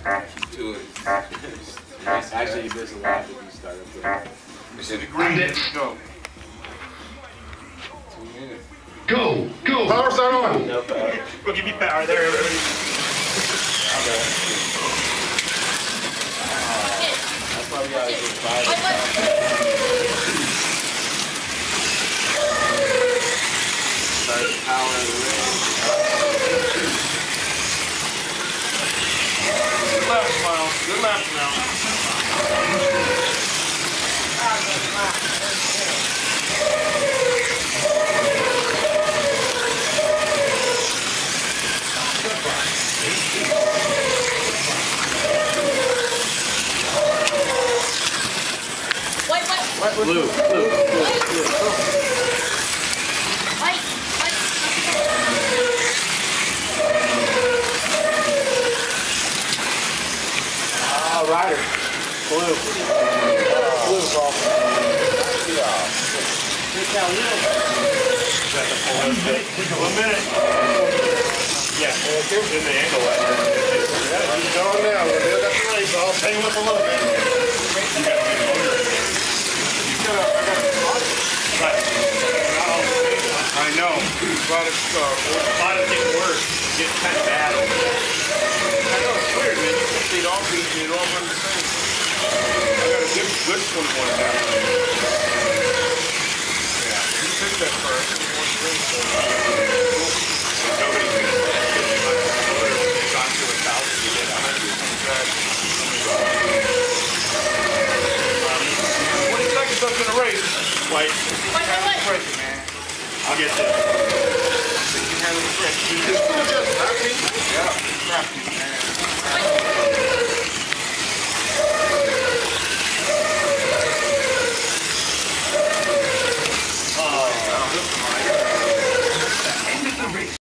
Do it. Actually, you miss a lot if you start up there. It's in the green. Go. 2 minutes. Go! Go! Power start on! No power. We'll give you power there, everybody. That's why we gotta get 5. Start power in the ring. Good left, Miles. Good left now. Blue. Rider. Blue. Blue ball. One minute. Yeah. In the angle. He's going now. We're doing that race. I'll hang with a little bit. I know. But it's getting worse. It's getting kind of bad. I know, it's weird, man. You can see it all beat me. It all runs the same. I got a good 21 now. Yeah. You picked that first. Nobody's going to say it. It's gone to 1,000. You did 100. 20 seconds up in the race. Wait. Wait. Man. I'll get this. You can handle the trick.